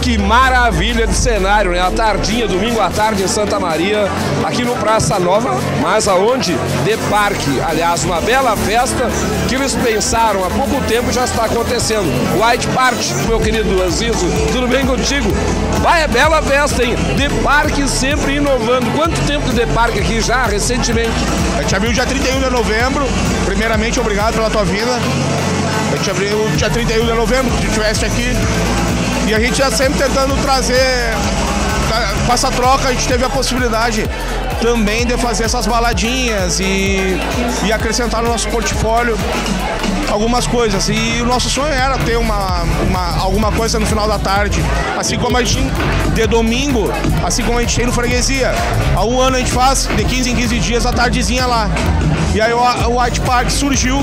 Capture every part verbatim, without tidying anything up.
que maravilha de cenário, né? A tardinha, domingo à tarde em Santa Maria, aqui no Praça Nova, mas aonde? De Parque. Aliás, uma bela festa que eles pensaram há pouco tempo e já está acontecendo. White Party, meu querido Azizo, tudo bem contigo? Vai, é bela festa, hein? De Parque sempre inovando. Quanto tempo de De Parque aqui já, recentemente? A gente abriu dia trinta e um de novembro. Primeiramente, obrigado pela tua vinda. A gente abriu dia trinta e um de novembro, que tu estivesse aqui. E a gente já sempre tentando trazer, com essa troca a gente teve a possibilidade também de fazer essas baladinhas e, e acrescentar no nosso portfólio algumas coisas. E o nosso sonho era ter uma, uma, alguma coisa no final da tarde, assim como a gente de domingo, assim como a gente tem no Freguesia. Há um ano a gente faz, de quinze em quinze dias, a tardezinha lá. E aí o, o White Park surgiu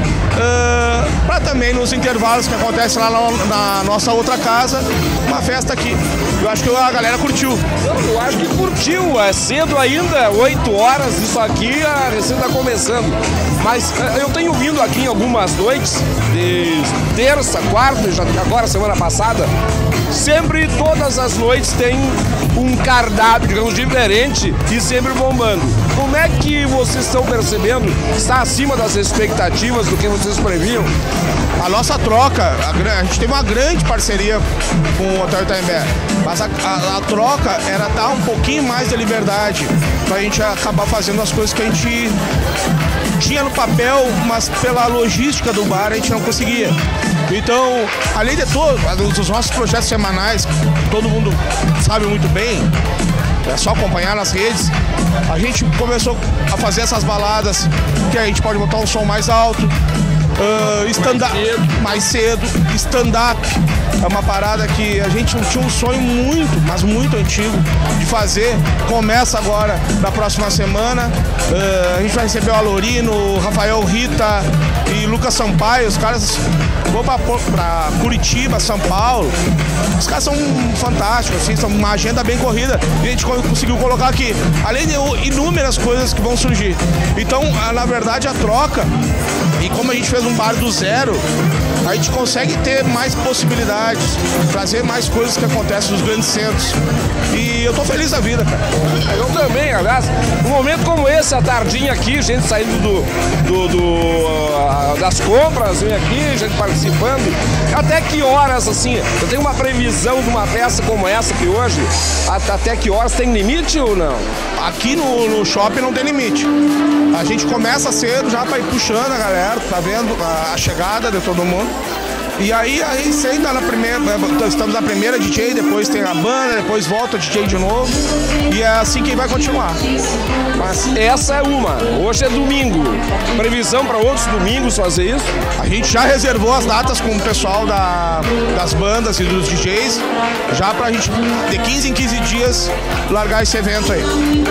Uh, para também nos intervalos que acontece lá na, na nossa outra casa, uma festa aqui. Eu acho que a galera curtiu. Eu acho que curtiu, é cedo ainda, oito horas, isso aqui a recém está começando. Mas uh, eu tenho vindo aqui em algumas noites, de terça, quarta, já, agora semana passada, sempre, todas as noites tem um cardápio, digamos, diferente e sempre bombando. Como é que vocês estão percebendo? Está acima das expectativas do que vocês previam? A nossa troca, a, a gente teve uma grande parceria com o Hotel Itaimbé, mas a, a, a troca era dar um pouquinho mais de liberdade pra gente acabar fazendo as coisas que a gente tinha no papel, mas pela logística do bar a gente não conseguia. Então, além de todos os nossos projetos semanais, que todo mundo sabe muito bem, é só acompanhar nas redes, a gente começou a fazer essas baladas que a gente pode botar um som mais alto, uh, stand-up mais cedo, stand-up é uma parada que a gente tinha um sonho muito, mas muito antigo de fazer. Começa agora na próxima semana. Uh, a gente vai receber o Alorino, o Rafael Rita e Lucas Sampaio. Os caras vão pra, pra Curitiba, São Paulo. Os caras são fantásticos, assim, são uma agenda bem corrida e a gente conseguiu colocar aqui, além de inúmeras coisas que vão surgir. Então, na verdade, a troca, e como a gente fez um bar do zero, a gente consegue ter mais possibilidades, trazer mais coisas que acontecem nos grandes centros. E eu tô feliz da vida, cara. Eu também, aliás, um momento como esse, a tardinha aqui, gente saindo do, do, do uh, das compras, vem aqui, gente participando. Até que horas, assim, eu tenho uma previsão de uma festa como essa aqui hoje, até que horas tem limite ou não? Aqui no, no shopping não tem limite. A gente começa cedo já pra ir puxando a galera, tá vendo a, a chegada de todo mundo. E aí, aí sempre na primeira, estamos na primeira D J, depois tem a banda, depois volta o D J de novo. E é assim que vai continuar. Mas essa é uma. Hoje é domingo. Previsão para outros domingos fazer isso? A gente já reservou as datas com o pessoal da, das bandas e dos D Js, já pra gente, de quinze em quinze dias, largar esse evento aí.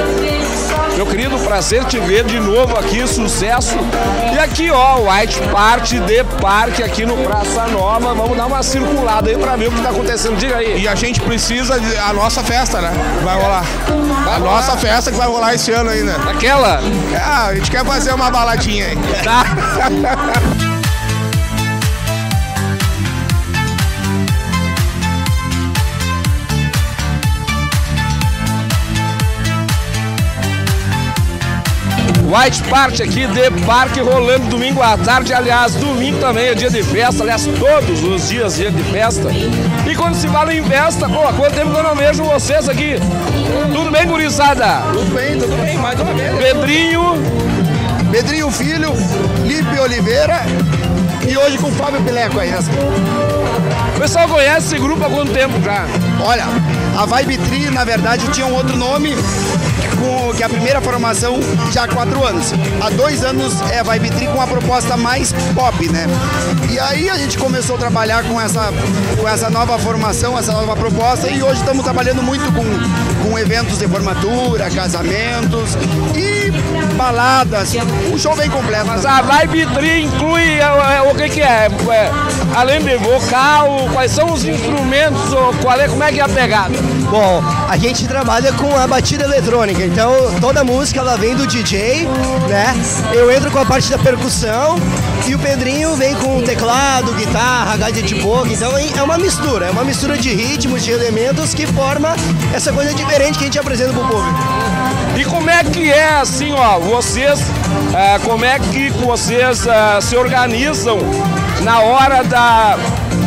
Meu querido, prazer te ver de novo aqui, sucesso. E aqui, ó, White Party de Parque aqui no Praça Nova. Vamos dar uma circulada aí pra ver o que tá acontecendo. Diga aí. E a gente precisa de a nossa festa, né? Vai rolar. Vai a rolar. Nossa festa que vai rolar esse ano ainda. Aquela? É, a gente quer fazer uma baladinha aí. Tá. White Party aqui de Parque rolando domingo à tarde. Aliás, domingo também é dia de festa. Aliás, todos os dias é dia de festa. E quando se fala em festa, pô, há quanto tempo que eu não vejo vocês aqui? Tudo bem, gurizada? Tudo bem, tudo bem, mais uma vez. Pedrinho. Pedrinho Filho, Lipe Oliveira e hoje com o Fábio Pileco aí. Nessa... O pessoal conhece esse grupo há quanto tempo já? Olha, a Vibe Tri, na verdade, tinha um outro nome, com, que a primeira formação já há quatro anos. Há dois anos é a Vibe Tri com uma proposta mais pop, né? E aí a gente começou a trabalhar com essa, com essa nova formação, essa nova proposta, e hoje estamos trabalhando muito com, com eventos de formatura, casamentos e baladas, um show bem completo. Mas a Vibe Tri inclui é, é, o que que é? é? Além de vocal, quais são os instrumentos, ou qual é, como é que é a pegada? Bom, a gente trabalha com a batida eletrônica, então toda música ela vem do D J, né? Eu entro com a parte da percussão E o Pedrinho vem com teclado, guitarra, gaita de boca, então é uma mistura, é uma mistura de ritmos, de elementos que forma essa coisa diferente que a gente apresenta pro público. E como é que é assim, ó, vocês, é, como é que vocês é, se organizam na hora da,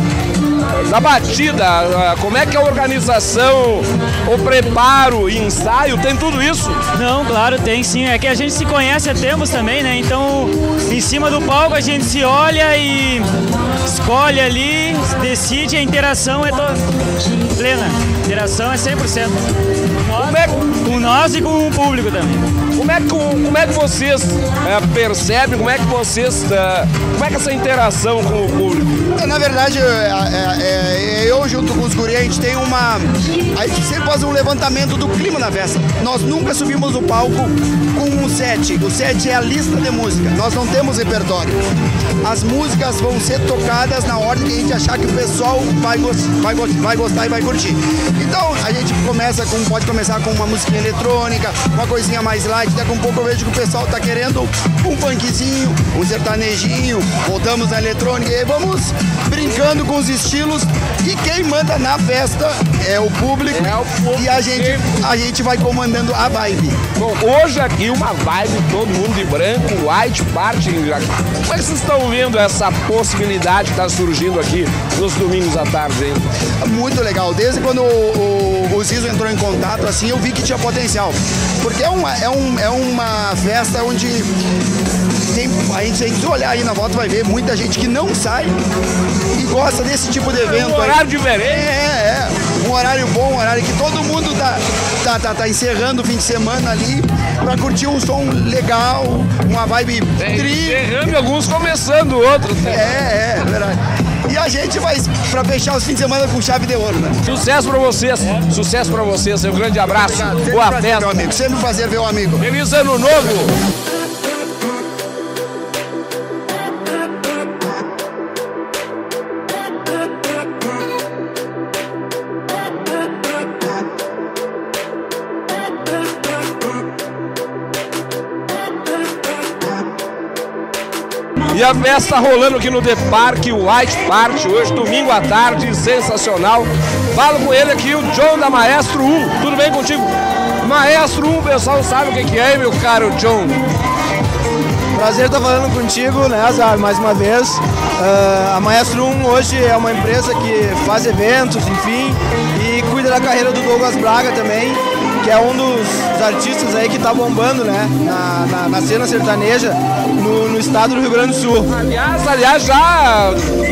da batida? Como é que é a organização, o preparo, o ensaio, tem tudo isso? Não, claro, tem sim. É que a gente se conhece há tempos também, né? Então, em cima do palco a gente se olha e escolhe ali, decide, a interação é toda plena. A interação é cem por cento. Nós, é que... Com nós e com o público também. Como é que, como é que vocês é, percebem, como é que vocês, é, como é que essa interação com o público? Na verdade, é, é, eu junto com os guri, a gente tem uma... A gente sempre faz um levantamento do clima na festa. Nós nunca subimos no palco com um set. O set é a lista de música. Nós não temos repertório. As músicas vão ser tocadas na ordem que a gente achar que o pessoal vai, vai, vai gostar e vai curtir. Então, a gente começa com, pode começar com uma musiquinha eletrônica, uma coisinha mais light. Daqui a um pouco eu vejo que o pessoal tá querendo um funkzinho, um sertanejinho. Voltamos na eletrônica e aí vamos brincando com os estilos. E quem manda na festa é o público, é o público. E a gente, a gente vai comandando a vibe. Bom, hoje aqui uma vibe, todo mundo de branco, white party. Como é que vocês estão vendo essa possibilidade que está surgindo aqui nos domingos à tarde, hein? Muito legal. Desde quando o, o, o Zizo entrou em contato, assim, eu vi que tinha potencial. Porque é uma, é um, é uma festa onde tem, a gente tem que olhar aí na volta, vai ver muita gente que não sai e gosta desse tipo de evento. É um horário diferente. É, é. Um horário bom, um horário que todo mundo tá, tá, tá, tá encerrando o fim de semana ali pra curtir um som legal, uma vibe tri. Encerrando e alguns começando, outros. Né? É, é, verdade. E a gente vai pra fechar os fins de semana com chave de ouro, né? Sucesso pra vocês, é. Sucesso pra vocês, um grande abraço, obrigado. Boa prazer, festa. Meu amigo. Sempre um prazer ver o amigo. Feliz ano novo! E a festa rolando aqui no The Park, o White Party, hoje domingo à tarde, sensacional. Falo com ele aqui, o John da Maestro um. Tudo bem contigo? Maestro um, o pessoal sabe o que, que é, meu caro John? Prazer estar falando contigo, né, Azar, mais uma vez. Uh, a Maestro um hoje é uma empresa que faz eventos, enfim, e cuida da carreira do Douglas Braga também, que é um dos artistas aí que tá bombando, né, na, na, na cena sertaneja no, no estado do Rio Grande do Sul. Aliás, aliás, já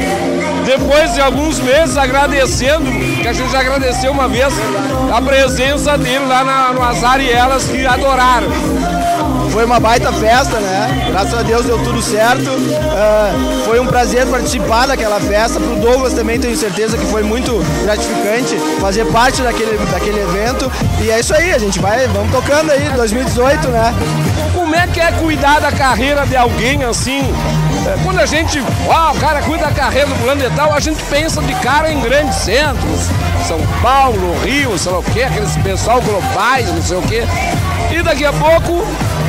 depois de alguns meses agradecendo, que a gente já agradeceu uma vez a presença dele lá na, no Azar e Elas, que adoraram. Foi uma baita festa, né? Graças a Deus deu tudo certo. Uh, foi um prazer participar daquela festa. Pro Douglas também tenho certeza que foi muito gratificante fazer parte daquele, daquele evento. E é isso aí, a gente vai, vamos tocando aí, dois mil e dezoito, né? Como é que é cuidar da carreira de alguém assim? Quando a gente, ó, o cara cuida da carreira do fulano e tal, a gente pensa de cara em grandes centros. São Paulo, Rio, sei lá o quê, aqueles pessoal globais, não sei o quê. E daqui a pouco,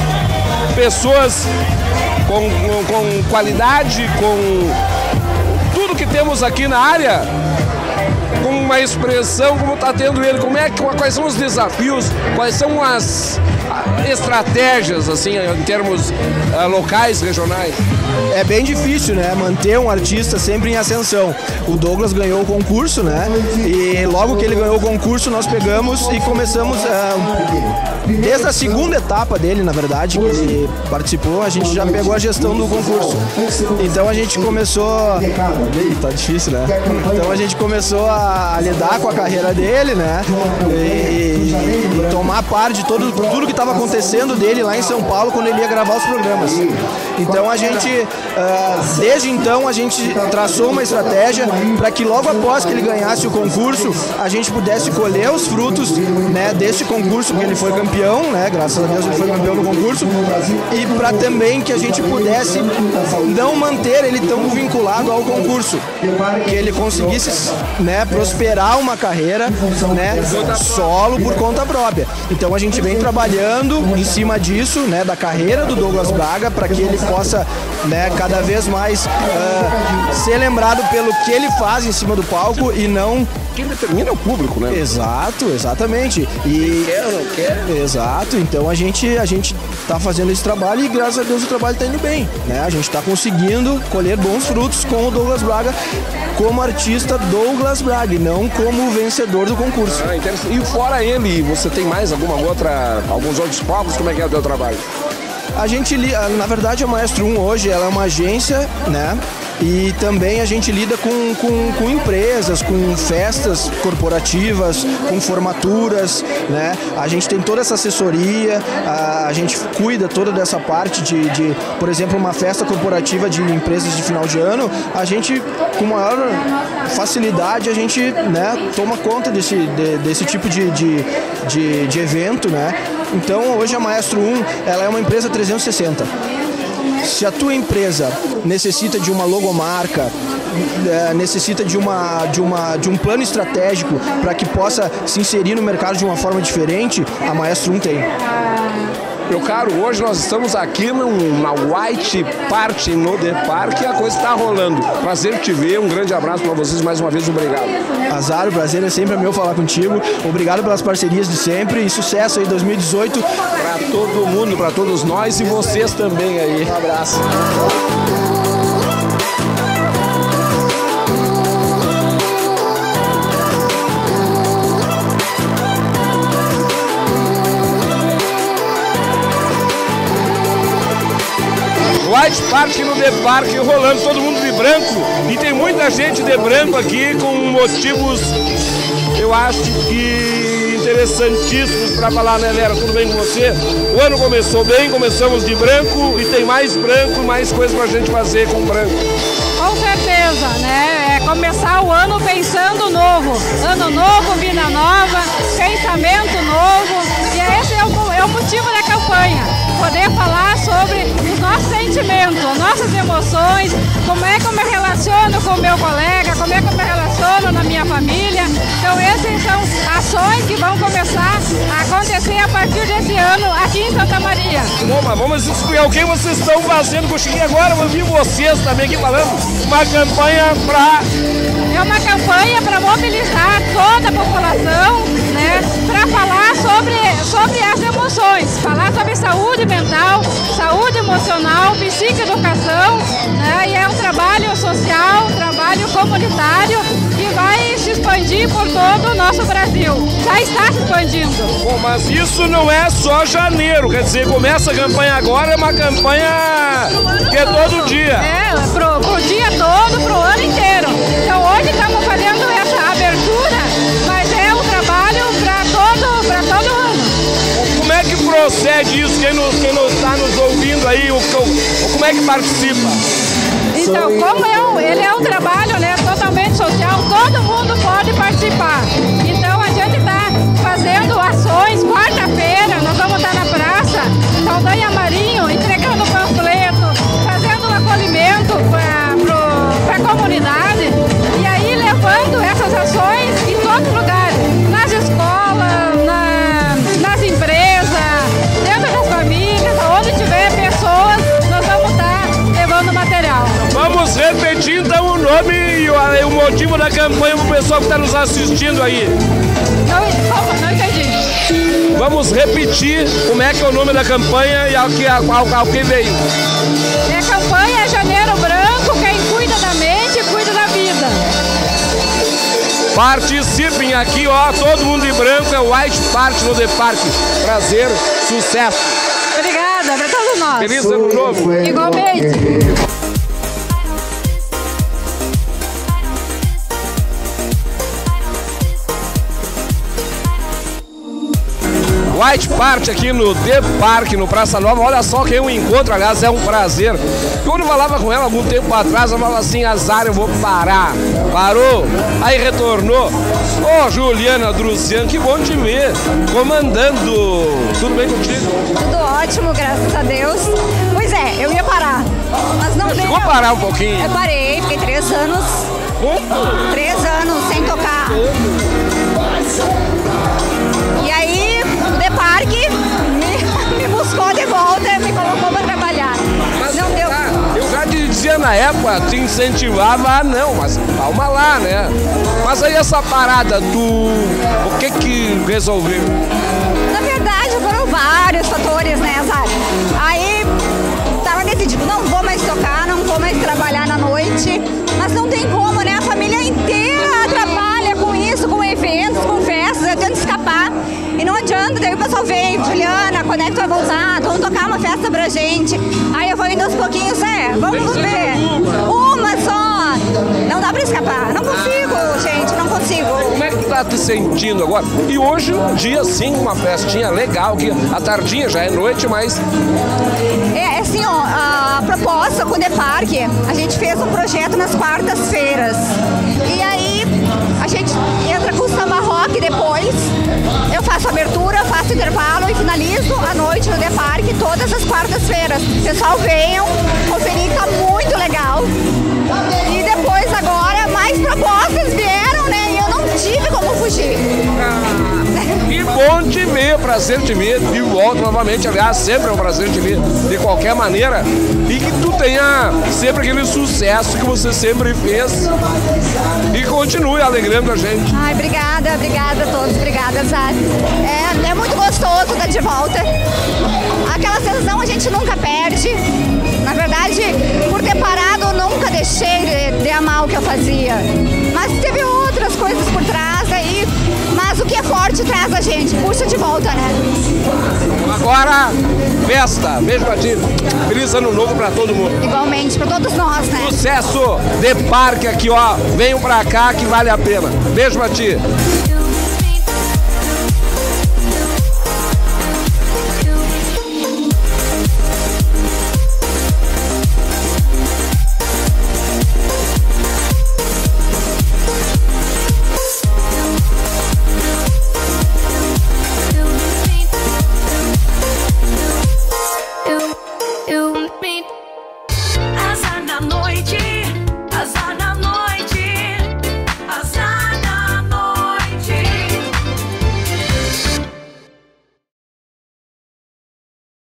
pessoas com, com, com qualidade, com tudo que temos aqui na área, com uma expressão como está tendo ele. Como é, quais são os desafios, quais são as estratégias, assim, em termos uh, locais, regionais? É bem difícil, né, manter um artista sempre em ascensão. O Douglas ganhou o concurso, né, e logo que ele ganhou o concurso nós pegamos e começamos, uh, desde a segunda etapa dele, na verdade, que ele participou, a gente já pegou a gestão do concurso. Então a gente começou, tá difícil, né, então a gente começou a lidar com a carreira dele, né, e, e tomar parte de todo, tudo que estava acontecendo dele lá em São Paulo quando ele ia gravar os programas. Então a gente, uh, desde então, a gente traçou uma estratégia para que logo após que ele ganhasse o concurso, a gente pudesse colher os frutos, né, deste concurso, porque ele foi campeão, né, graças a Deus ele foi campeão no concurso, e para também que a gente pudesse não manter ele tão vinculado ao concurso, que ele conseguisse, né, prosperar esperar uma carreira, né, solo por conta própria. Então a gente vem trabalhando em cima disso, né, da carreira do Douglas Braga, para que ele possa, né, cada vez mais uh, ser lembrado pelo que ele faz em cima do palco e não... Quem determina é o público, né? Exato, exatamente. E quer ou não quer? Exato. Então a gente a gente tá fazendo esse trabalho e graças a Deus o trabalho tá indo bem, né? A gente tá conseguindo colher bons frutos com o Douglas Braga como artista Douglas Braga e não como vencedor do concurso. Ah, interessante. E fora ele, você tem mais alguma outra, alguns outros palcos? Como é que é o teu trabalho? A gente, na verdade, a Maestro um hoje, ela é uma agência, né? E também a gente lida com, com, com empresas, com festas corporativas, com formaturas, né? A gente tem toda essa assessoria, a, a gente cuida toda dessa parte de, de, por exemplo, uma festa corporativa de empresas de final de ano, a gente, com maior facilidade, a gente, né, toma conta desse, de, desse tipo de, de, de, de evento, né? Então, hoje a Maestro um, ela é uma empresa trezentos e sessenta. Se a tua empresa necessita de uma logomarca, necessita de, uma, de, uma, de um plano estratégico para que possa se inserir no mercado de uma forma diferente, a Maestro um tem. Meu caro, hoje nós estamos aqui na White Party no The Park e a coisa está rolando. Prazer te ver, um grande abraço para vocês, mais uma vez, obrigado. Azar, o prazer é sempre meu falar contigo. Obrigado pelas parcerias de sempre e sucesso aí dois mil e dezoito. Para todo mundo, para todos nós e vocês também aí. Um abraço. White Party no The Park rolando, todo mundo de branco e tem muita gente de branco aqui com motivos, eu acho que interessantíssimos para falar, né, Vera? Tudo bem com você? O ano começou bem, começamos de branco e tem mais branco, mais coisas pra gente fazer com branco. Com certeza, né? É começar o ano pensando novo. Ano novo, vida nova, pensamento novo. E esse é o, é o motivo da campanha. Poder falar sobre os nossos sentimentos, nossas emoções, como é que eu me relaciono com o meu colega, como é que eu me relaciono na minha família. Então essas são ações que vão começar a acontecer a partir desse ano aqui em Santa Maria. Bom, mas vamos explicar o que vocês estão fazendo, que eu cheguei agora, eu vi vocês também aqui falando, uma campanha para... É uma campanha para mobilizar toda a população, né, para falar sobre, sobre as emoções, falar sobre saúde mental, saúde emocional, psicoeducação, né, e é um trabalho social, um trabalho comunitário que vai se expandir por todo o nosso Brasil. Já está se expandindo. Bom, mas isso não é só janeiro, quer dizer, começa a campanha agora, é uma campanha que é todo dia. É, pro, pro dia todo, pro ano inteiro. Então hoje estamos fazendo essa abertura, mas é um trabalho para todo, para todo ano. Como é que procede isso? Quem nos, quem nos está nos ouvindo aí, o, o, como é que participa? Então, como é um, ele é um trabalho, né, totalmente social, todo mundo pode participar. Então a gente está fazendo ações, quarta-feira nós vamos estar na praça, Saldanha Marinho, entregando panfleto, fazendo um acolhimento para a comunidade e aí levando essas ações em todos os lugares, nas escolas, na, nas empresas, dentro das famílias, onde tiver pessoas, nós vamos estar levando material. Vamos repetir então o nome e o, o motivo da campanha para o pessoal que está nos assistindo aí. Não, como? Não entendi. Vamos repetir como é que é o nome da campanha e ao que, ao, ao que veio. É a campanha é Janeiro Branco, quem cuida da mente, cuida da vida. Participem aqui, ó, todo mundo de branco, é White Party no The Park. Prazer, sucesso. Obrigada, para todos nós. Feliz ano novo. Igualmente. White Party aqui no The Park, no Praça Nova. Olha só que é um encontro, aliás, é um prazer. Quando eu falava com ela algum tempo atrás, ela falava assim, azar, eu vou parar. Parou, aí retornou. Ô, oh, Juliana Druzian, que bom te ver, comandando. Tudo bem contigo? Tudo ótimo, graças a Deus. Pois é, eu ia parar, mas não Você deu. chegou a parar um pouquinho? Eu parei, fiquei três anos Como? Três anos sem tocar. E aí, o The Park me, me buscou de volta e me colocou para trabalhar. Mas não deu. Ah, eu já te dizia na época, te incentivava, ah, não, mas calma lá, né? Mas aí essa parada, tu... O que que resolveu? Na verdade, foram vários fatores, né, Zara? Aí, tava decidido, não vou mais tocar, não vou mais trabalhar na noite, mas não tem como, né? A família inteira trabalha com isso, com eventos, com festas, eu tento escapar. E não adianta, daí o pessoal vem, Juliana, quando é que tu vai voltar? Vamos tocar uma festa pra gente. Aí eu vou indo aos pouquinhos, é, vamos ver. Uma só. Não dá pra escapar. Não consigo, gente, não consigo. Como é que tu tá te sentindo agora? E hoje um dia sim, uma festinha legal, que a tardinha já é noite, mas... É, assim, ó, a proposta com o The Park, a gente fez um projeto nas quartas-feiras. E aí, a gente entra com o samba rock depois. Eu faço abertura, faço intervalo e finalizo a noite no The Park todas as quartas-feiras. Pessoal, venham conferir, tá muito legal. E depois agora mais propostas vieram, né? E eu não tive como fugir. Ah, que bom te ver, prazer te ver de volta novamente. Aliás, sempre é um prazer te ver de qualquer maneira. E que tu tenha sempre aquele sucesso que você sempre fez. E continue alegrando a gente. Ai, obrigada, obrigada a todos, obrigada, Zara. É, é muito gostoso estar de volta. Aquela sensação a gente nunca perde. Na verdade, por ter parado, eu nunca deixei de, de amar o que eu fazia. Mas teve outras coisas por trás aí. Mas o que é forte traz a gente, puxa de volta, né? Agora, festa. Beijo pra ti. Feliz ano novo pra todo mundo. Igualmente, pra todos nós, né? Sucesso! The Park aqui, ó. Venham pra cá que vale a pena. Beijo pra ti.